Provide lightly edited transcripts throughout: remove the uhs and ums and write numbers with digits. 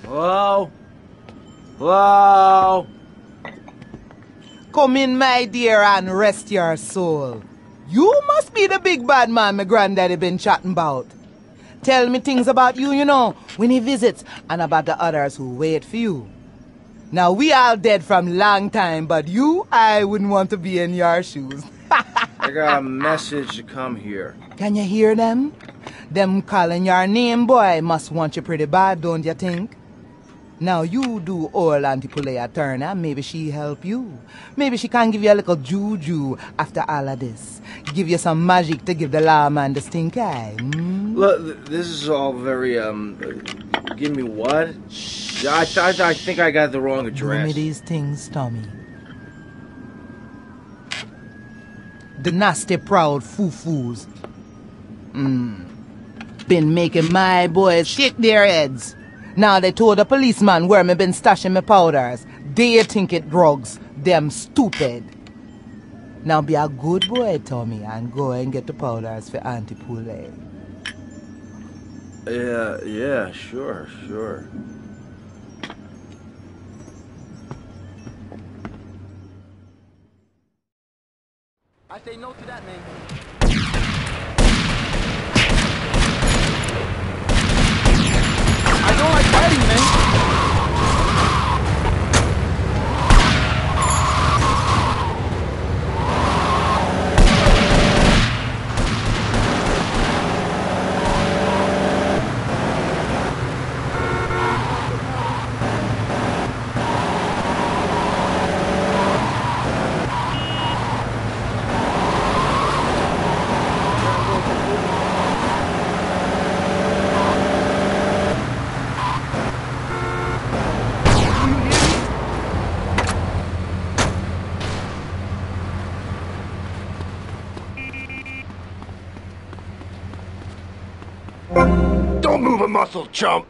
Hello? Hello? Come in, my dear, and rest your soul. You must be the big bad man my granddaddy been chatting about. Tell me things about you, you know, when he visits, and about the others who wait for you. Now, we all dead from long time, but you, I wouldn't want to be in your shoes. I got a message to come here. Can you hear them? Them calling your name, boy, must want you pretty bad, don't you think? Now you do old Auntie Pulea turn, and maybe she help you. Maybe she can give you a little juju after all of this. Give you some magic to give the lawman the stink eye. Look, this is all very, give me what? I think I got the wrong address. Do me these things, Tommy. The nasty proud foo-foos. Been making my boys shake their heads. Now they told the policeman where me been stashing my powders. They think it drugs. Them stupid. Now be a good boy, Tommy, and go and get the powders for Auntie Pulea. Yeah, sure. I say no to that, man. I don't like fighting, man. Don't move a muscle, chump!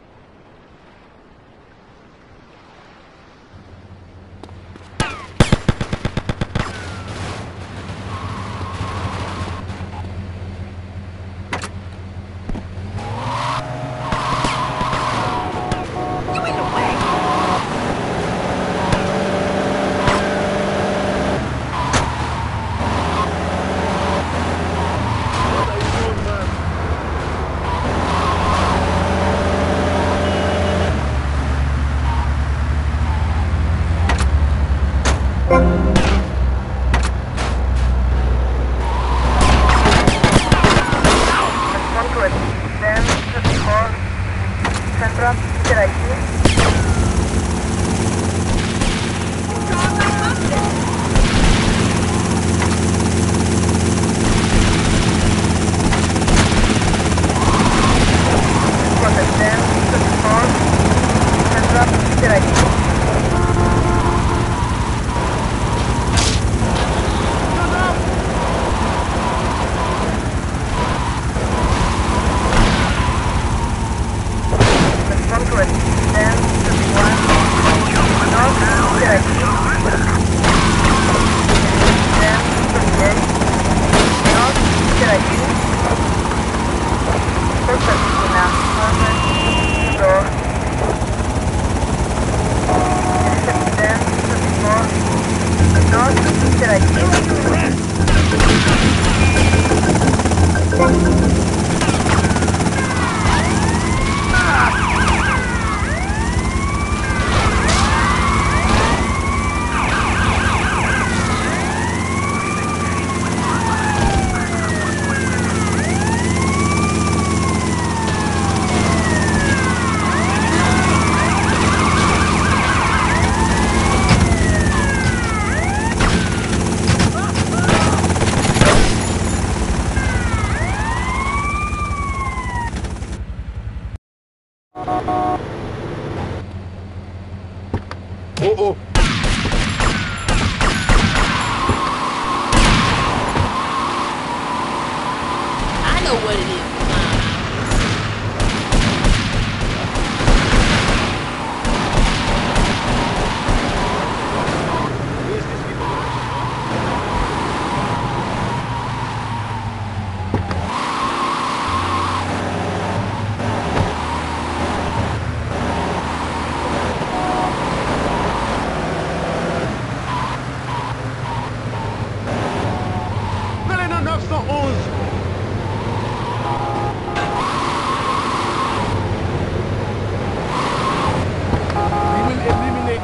I know what it is.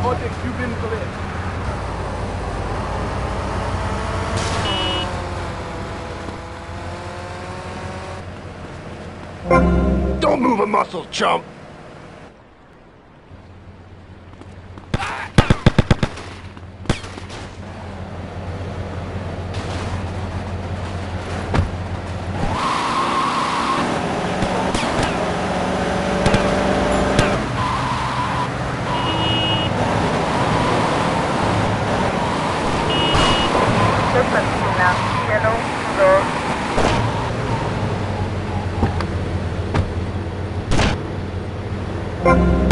Project Cuban clear. Don't move a muscle, chump! Yellow,